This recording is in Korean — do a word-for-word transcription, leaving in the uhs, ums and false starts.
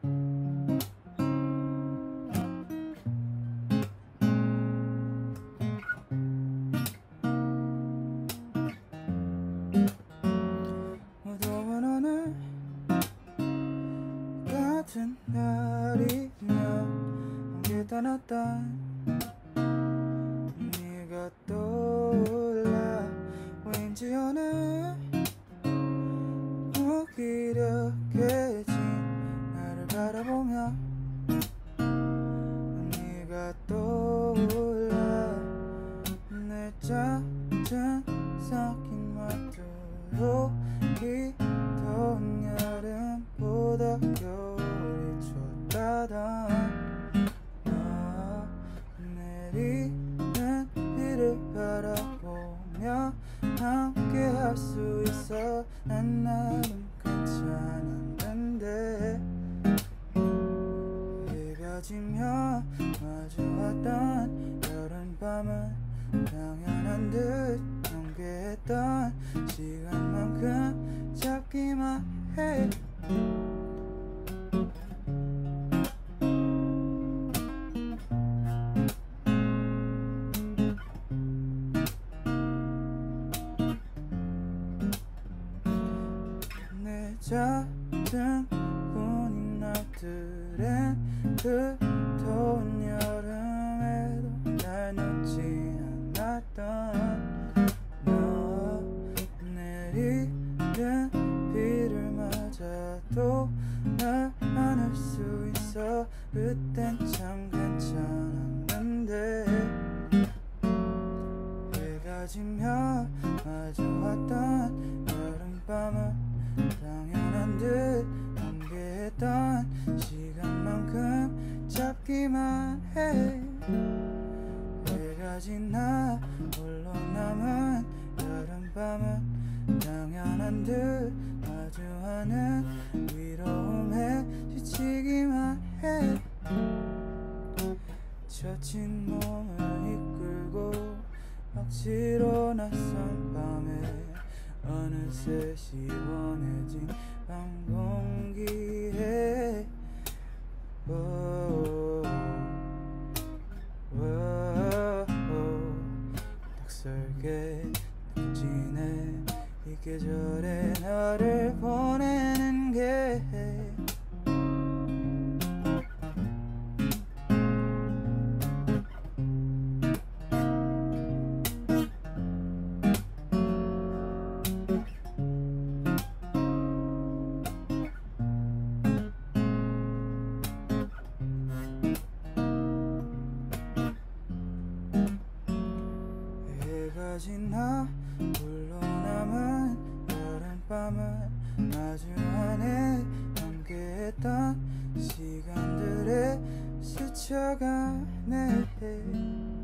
무더운 오늘 같은 날이면 함께 떠났던 네가 떠올라. 왠지 오늘 무기력해진 나를 바라보며 네가 떠올라. 내 젖은 섞인 말투로 이 더운 여름보다 겨울이 춥다던 너. 내리는 비를 바라보며 함께 할 수 있어. 난 나름 괜찮은데 해가 지며 마주왔던 여름밤은 당연한 듯 경계했던 시간만큼 잡기만 해. 내 작은 뿐인 날들엔 그 더운 여름에도 날 놓지 않았던 너. 내리는 비를 맞아도 날 안을 수 있어. 그땐 참 괜찮았는데 해가 지며 마주왔던 여름밤은 당연한 듯 함께했던 시간만큼 잡기만 해. 해가 지나 홀로 남은 여름밤은 당연한 듯 마주하는 위로움에 지치기만 해. 지친 몸을 이끌고 억지로 낯선 밤에 어느새 시원해진 밤 공기에 낯설게 느껴지네. 이 계절에 너를 보내는 게 해가 지나 홀로 남은 여름밤은 마주하네. 함께했던 시간들에 스쳐가네.